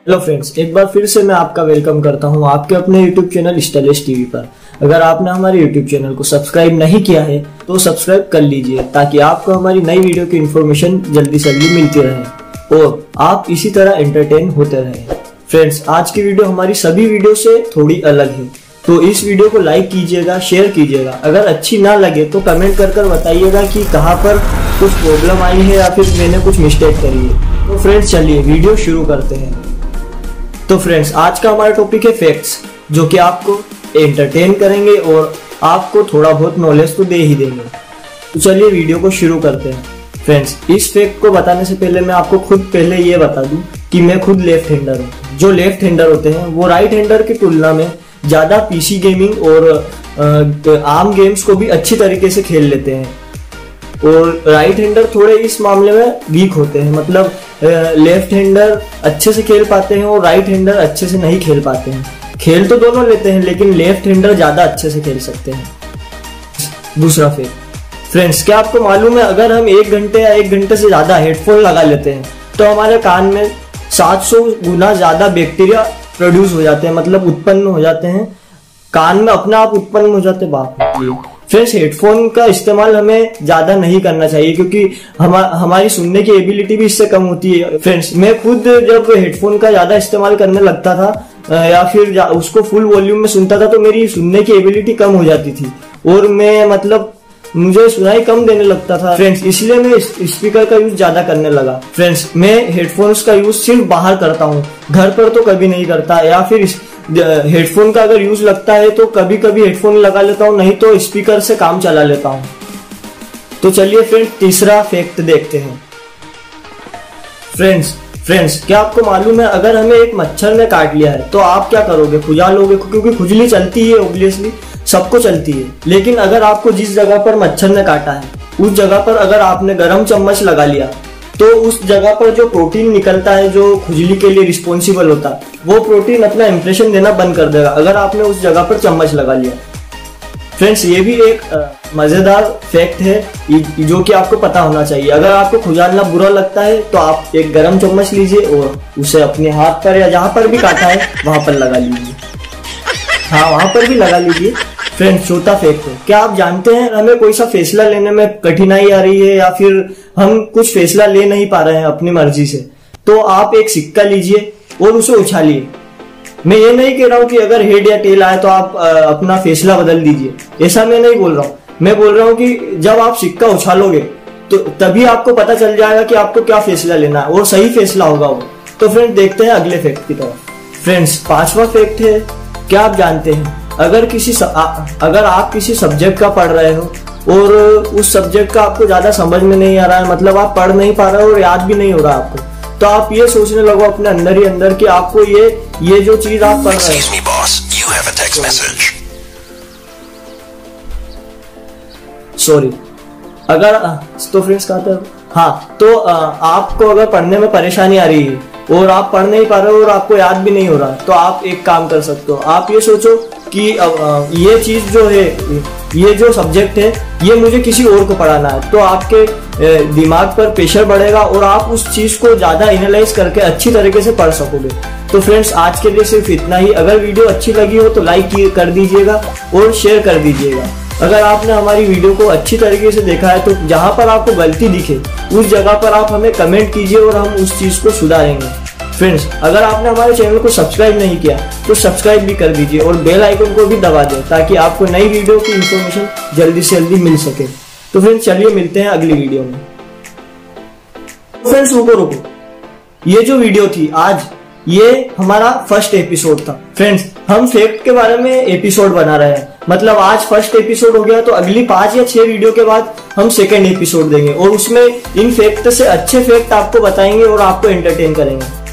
Hello friends, एक बार फिर से मैं आपका वेलकम करता हूं आपके अपने यूट्यूब चैनल स्टाइलिश टीवी पर। अगर आपने हमारे यूट्यूब चैनल को सब्सक्राइब नहीं किया है तो सब्सक्राइब कर लीजिए ताकि आपको हमारी नई वीडियो की इन्फॉर्मेशन जल्दी से जल्दी मिलती रहे और आप इसी तरह एंटरटेन होते रहें। फ्रेंड्स, आज की वीडियो हमारी सभी वीडियो से थोड़ी अलग है, तो इस वीडियो को लाइक कीजिएगा, शेयर कीजिएगा। अगर अच्छी ना लगे तो कमेंट कर बताइएगा कि कहाँ पर कुछ प्रॉब्लम आई है या फिर मैंने कुछ मिस्टेक करी है। तो फ्रेंड्स, चलिए वीडियो शुरू करते हैं। तो फ्रेंड्स, आज का हमारा टॉपिक है फैक्ट्स, जो कि आपको एंटरटेन करेंगे और आपको थोड़ा बहुत नॉलेज तो दे ही देंगे। तो चलिए वीडियो को शुरू करते हैं। फ्रेंड्स, इस फैक्ट को बताने से पहले मैं आपको खुद पहले ये बता दूं कि मैं खुद लेफ्ट हैंडर हूँ। जो लेफ्ट हैंडर होते हैं वो राइट हैंडर की तुलना में ज्यादा पीसी गेमिंग और आर्म गेम्स को भी अच्छी तरीके से खेल लेते हैं और राइट हैंडर थोड़े इस मामले में वीक होते हैं। मतलब लेफ्ट हैंडर अच्छे से खेल पाते हैं और राइट हैंडर अच्छे से नहीं खेल पाते हैं। खेल तो दोनों लेते हैं लेकिन लेफ्ट हैंडर ज्यादा अच्छे से खेल सकते हैं। दूसरा फैक्ट, फ्रेंड्स, क्या आपको मालूम है अगर हम 1 घंटे या 1 घंटे से ज्यादा हेडफोन लगा लेते हैं तो हमारे कान में 700 गुना ज्यादा बैक्टीरिया प्रोड्यूस हो जाते हैं, मतलब उत्पन्न हो जाते हैं, कान में अपने आप उत्पन्न हो जाते हैं। बाप। फ्रेंड्स, हेडफोन का इस्तेमाल हमें ज्यादा नहीं करना चाहिए क्योंकि हमारी सुनने की एबिलिटी भी इससे कम होती है। फ्रेंड्स, मैं खुद जब हेडफोन का ज्यादा इस्तेमाल करने लगता था या फिर उसको फुल वॉल्यूम में सुनता था तो मेरी सुनने की एबिलिटी कम हो जाती थी और मैं मतलब मुझे सुनाई कम देने लगता था। फ्रेंड्स, इसलिए मैं स्पीकर का यूज ज्यादा करने लगा। फ्रेंड्स, मैं हेडफोन्स का यूज सिर्फ बाहर करता हूँ, घर पर तो कभी नहीं करता, या फिर हेडफोन का अगर यूज लगता है तो कभी कभी हेडफोन लगा लेता हूँ, नहीं तो स्पीकर से काम चला लेता हूँ। तो चलिए फ्रेंड्स, तीसरा फैक्ट देखते हैं। फ्रेंड्स, क्या आपको मालूम है अगर हमें एक मच्छर ने काट लिया है तो आप क्या करोगे? खुजा लोगे, क्योंकि खुजली चलती है, ऑब्वियसली सबको चलती है। लेकिन अगर आपको जिस जगह पर मच्छर ने काटा है उस जगह पर अगर आपने गर्म चम्मच लगा लिया तो उस जगह पर जो प्रोटीन निकलता है जो खुजली के लिए रिस्पॉन्सिबल होता है वो प्रोटीन अपना इंप्रेशन देना बंद कर देगा अगर आपने उस जगह पर चम्मच लगा लिया। फ्रेंड्स, ये भी एक मजेदार फैक्ट है जो कि आपको पता होना चाहिए। अगर आपको खुजाना बुरा लगता है तो आप एक गर्म चम्मच लीजिए और उसे अपने हाथ पर या जहां पर भी काटा है वहां पर लगा लीजिए। हाँ, वहां पर भी लगा लीजिए। फ्रेंड्स, चौथा फैक्ट है, क्या आप जानते हैं हमें कोई सा फैसला लेने में कठिनाई आ रही है या फिर हम कुछ फैसला ले नहीं पा रहे हैं अपनी मर्जी से, तो आप एक सिक्का लीजिए और उसे उछालिए। मैं ये नहीं कह रहा हूं कि अगर हेड या टेल आए तो आप अपना फैसला बदल दीजिए, ऐसा मैं नहीं बोल रहा हूं। मैं बोल रहा हूं कि जब आप सिक्का उछालोगे तो तभी आपको पता चल जाएगा कि आपको क्या फैसला लेना है और सही फैसला होगा वो। तो फ्रेंड्स, देखते हैं अगले फैक्ट की तरफ। फ्रेंड्स, 5वां फैक्ट है, क्या आप जानते हैं अगर आप किसी सब्जेक्ट का पढ़ रहे हो और उस सब्जेक्ट का आपको ज्यादा समझ में नहीं आ रहा है, मतलब आप पढ़ नहीं पा रहे हो और याद भी नहीं हो रहा आपको, तो आप ये सोचने लगो अपने अंदर ही अंदर कि आपको ये जो चीज आप पढ़ रहे हैं, सॉरी, अगर तो फ्रेंड्स कहते हैं हाँ, तो आपको अगर पढ़ने में परेशानी आ रही है और आप पढ़ नहीं पा रहे हो और आपको याद भी नहीं हो रहा, तो आप एक काम कर सकते हो। आप ये सोचो कि ये चीज जो है, ये जो सब्जेक्ट है, ये मुझे किसी और को पढ़ाना है, तो आपके दिमाग पर प्रेशर बढ़ेगा और आप उस चीज को ज्यादा एनालाइज करके अच्छी तरीके से पढ़ सकोगे। तो फ्रेंड्स, आज के लिए सिर्फ इतना ही। अगर वीडियो अच्छी लगी हो तो लाइक कर दीजिएगा और शेयर कर दीजिएगा। अगर आपने हमारी वीडियो को अच्छी तरीके से देखा है तो जहां पर आपको गलती दिखे उस जगह पर आप हमें कमेंट कीजिए और हम उस चीज को सुधारेंगे। फ्रेंड्स, अगर आपने हमारे चैनल को सब्सक्राइब नहीं किया तो सब्सक्राइब भी कर दीजिए और बेल आइकन को भी दबा दें ताकि आपको नई वीडियो की इंफॉर्मेशन जल्दी से जल्दी मिल सके। तो फ्रेंड्स, चलिए मिलते हैं अगली वीडियो में। फ्रेंड्स, रुको, ये जो वीडियो थी आज, ये हमारा फर्स्ट एपिसोड था। फ्रेंड्स, हम फैक्ट के बारे में एपिसोड बना रहे हैं, मतलब आज फर्स्ट एपिसोड हो गया तो अगली 5 या 6 वीडियो के बाद हम सेकंड एपिसोड देंगे और उसमें इन फैक्ट से अच्छे फैक्ट आपको बताएंगे और आपको एंटरटेन करेंगे।